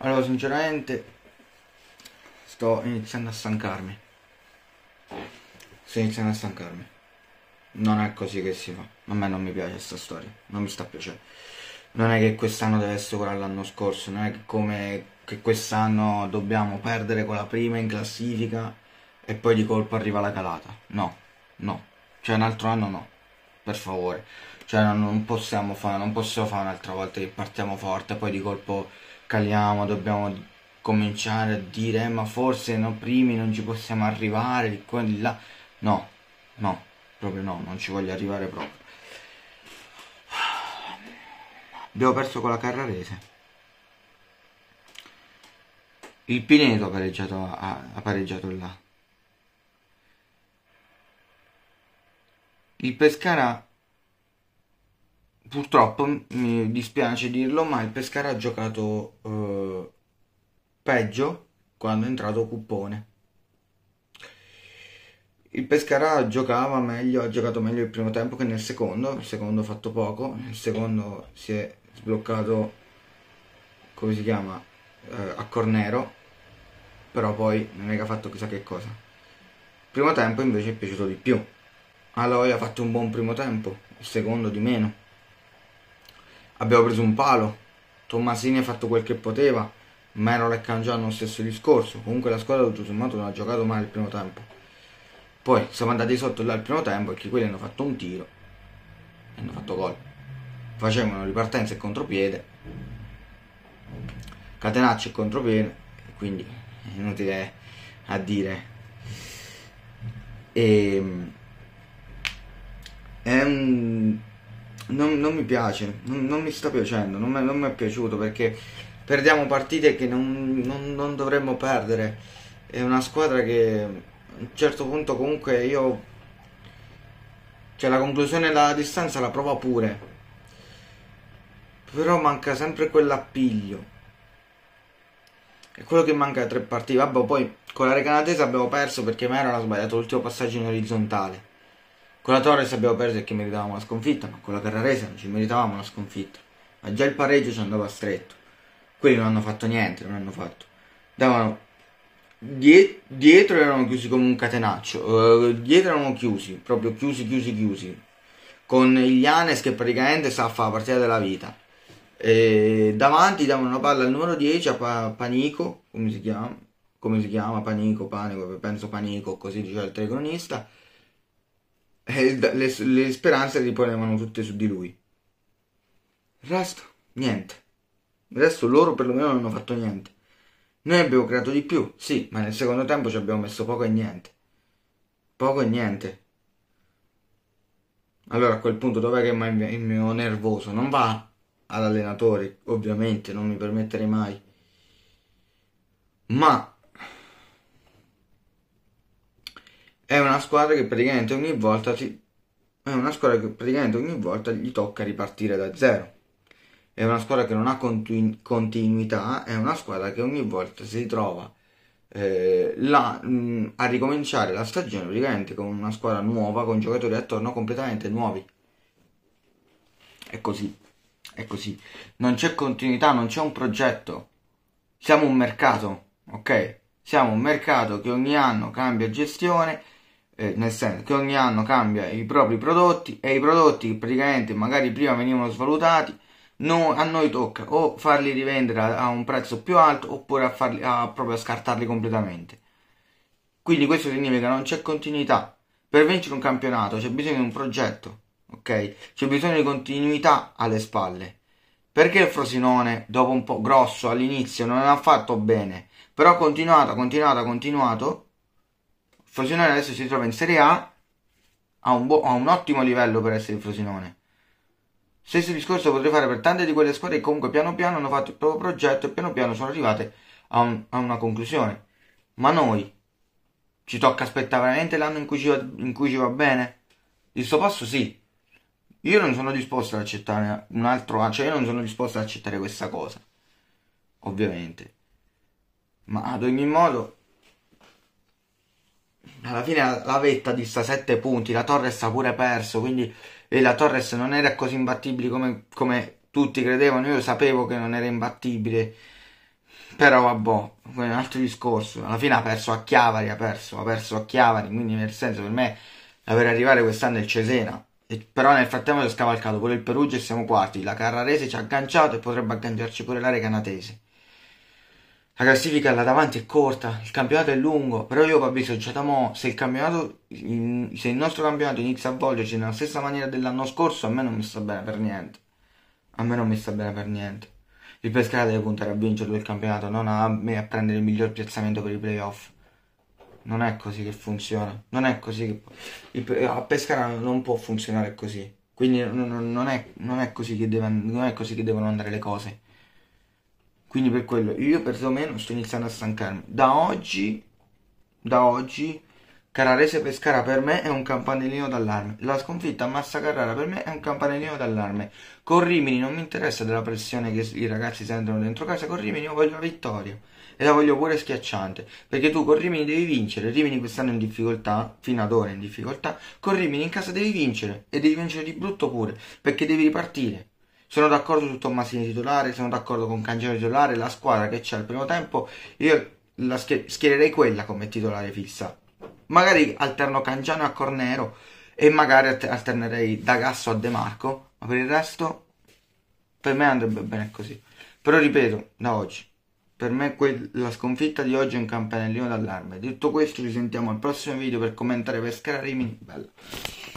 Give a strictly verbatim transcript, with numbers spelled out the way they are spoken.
Allora, sinceramente, sto iniziando a stancarmi. Sto iniziando a stancarmi. Non è così che si fa. A me non mi piace questa storia. Non mi sta piacendo. Non è che quest'anno deve essere quello dell'anno scorso. Non è che come che quest'anno dobbiamo perdere con la prima in classifica e poi di colpo arriva la calata. No, no. Cioè un altro anno no. Per favore. Cioè non, non possiamo fare, non possiamo fare un'altra volta che partiamo forte e poi di colpo caliamo, dobbiamo cominciare a dire eh, ma forse no, primi non ci possiamo arrivare, di qua e di là. No, no, proprio no, non ci voglio arrivare proprio. Abbiamo perso con la Carrarese. Il Pineto ha pareggiato, ha, ha pareggiato là. Il Pescara, purtroppo mi dispiace dirlo, ma il Pescara ha giocato eh, peggio quando è entrato Cuppone. Il Pescara giocava meglio, ha giocato meglio il primo tempo che nel secondo, il secondo ha fatto poco, nel secondo si è sbloccato, come si chiama, eh, a Cornero, però poi non è che ha fatto chissà che cosa. Il primo tempo invece è piaciuto di più. Aloy ha fatto un buon primo tempo, il secondo di meno. Abbiamo preso un palo, Tommasini ha fatto quel che poteva, Merol e Cangià hanno lo stesso discorso. Comunque la squadra tutto sommato non ha giocato male il primo tempo. Poi siamo andati sotto là il primo tempo perché quelli hanno fatto un tiro e hanno fatto gol. Facevano ripartenza e contropiede, Catenaccio e contropiede, quindi è inutile a dire. E è un... non, non mi piace, non, non mi sta piacendo, non, non mi è piaciuto perché perdiamo partite che non, non, non dovremmo perdere. È una squadra che a un certo punto comunque io, cioè la conclusione della distanza la prova pure, però manca sempre quell'appiglio, è quello che manca da tre partite. Vabbè, poi con la Recanatese abbiamo perso perché Mero ha sbagliato l'ultimo passaggio in orizzontale, con la Torres abbiamo perso perché meritavamo la sconfitta, ma con la Carrarese non ci meritavamo la sconfitta, ma già il pareggio ci andava stretto. Quelli non hanno fatto niente, non hanno fatto, davano Die- dietro erano chiusi come un catenaccio, eh, dietro erano chiusi, proprio chiusi, chiusi, chiusi, con il Janes che praticamente sa fare la partita della vita. E davanti davano una palla al numero dieci a Pa- Panico, come si chiama? Come si chiama? Panico, Panico, penso Panico, così diceva il telecronista. E il- le, le speranze riponevano tutte su di lui. Il resto, niente. Il resto loro perlomeno non hanno fatto niente. Noi abbiamo creato di più, sì, ma nel secondo tempo ci abbiamo messo poco e niente. Poco e niente. Allora a quel punto dov'è che mi- il mio nervoso? Non va all'allenatore, ovviamente, non mi permetterei mai. Ma è una squadra che praticamente ogni volta si... è una squadra che praticamente ogni volta gli tocca ripartire da zero. È una squadra che non ha continu- continuità, è una squadra che ogni volta si trova eh, là, mh, a ricominciare la stagione praticamente con una squadra nuova, con giocatori attorno completamente nuovi. È così, è così. Non c'è continuità, non c'è un progetto. Siamo un mercato, ok? Siamo un mercato che ogni anno cambia gestione, eh, nel senso che ogni anno cambia i propri prodotti e i prodotti che praticamente magari prima venivano svalutati, no- a noi tocca o farli rivendere a, a un prezzo più alto oppure a, farli, a proprio a scartarli completamente. Quindi questo significa che non c'è continuità. Per vincere un campionato c'è bisogno di un progetto, ok? C'è bisogno di continuità alle spalle. Perché il Frosinone, dopo un po' grosso all'inizio, non ha fatto bene, però ha continuato, ha continuato, ha continuato. Il Frosinone adesso si trova in Serie A, ha un, bo- ha un ottimo livello per essere il Frosinone. Stesso discorso potrei fare per tante di quelle squadre che comunque piano piano hanno fatto il proprio progetto e piano piano sono arrivate a, un- a una conclusione. Ma noi ci tocca aspettare veramente l'anno in cui ci va, in cui ci va bene? Il suo passo sì. Io non sono disposto ad accettare un altro anno, cioè io non sono disposto ad accettare questa cosa, ovviamente. Ma ad ogni modo, alla fine la, la vetta dista sette punti, la Torres ha pure perso, quindi e la Torres non era così imbattibile come, come tutti credevano, io sapevo che non era imbattibile. Però vabbè, è un altro discorso. Alla fine ha perso a Chiavari, ha perso, ha perso a Chiavari, quindi nel senso per me per arrivare quest'anno è il Cesena. E però nel frattempo si è scavalcato pure il Perugia e siamo quarti. La Carrarese ci ha agganciato e potrebbe agganciarci pure la Recanatese. La classifica là davanti è corta, il campionato è lungo, però io Fabrizio già da mo', se il campionato, in- se il nostro campionato inizia a volgerci nella stessa maniera dell'anno scorso, a me non mi sta bene per niente. A me non mi sta bene per niente. Il Pescara deve puntare a vincere il campionato, non a me a prendere il miglior piazzamento per i playoff. Non è così che funziona. Non è così che... il- a Pescara non può funzionare così. Quindi non, non- non è, non è così che deve- non è così che devono andare le cose. Quindi per quello io perlomeno sto iniziando a stancarmi. Da oggi, da oggi, Carrarese Pescara per me è un campanellino d'allarme. La sconfitta a Massa Carrara per me è un campanellino d'allarme. Con Rimini non mi interessa della pressione che i ragazzi sentono dentro casa. Con Rimini io voglio la vittoria. E la voglio pure schiacciante. Perché tu con Rimini devi vincere. Rimini quest'anno è in difficoltà, fino ad ora è in difficoltà. Con Rimini in casa devi vincere. E devi vincere di brutto pure. Perché devi ripartire. Sono d'accordo su Tommasini titolare, sono d'accordo con Cangiano titolare, la squadra che c'è al primo tempo, io la schier- schiererei quella come titolare fissa. Magari alterno Cangiano a Cornero e magari alter- alternerei da Gasso a De Marco, ma per il resto per me andrebbe bene così. Però ripeto, da oggi, per me que- la sconfitta di oggi è un campanellino d'allarme. Detto questo, ci sentiamo al prossimo video per commentare Pescara Rimini. Bella.